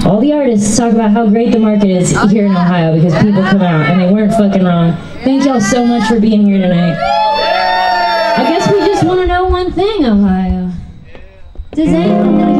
All the artists talk about how great the market is here in Ohio because people come out, and they weren't fucking wrong. Thank y'all so much for being here tonight. I guess we just want to know one thing, Ohio. Does anyone know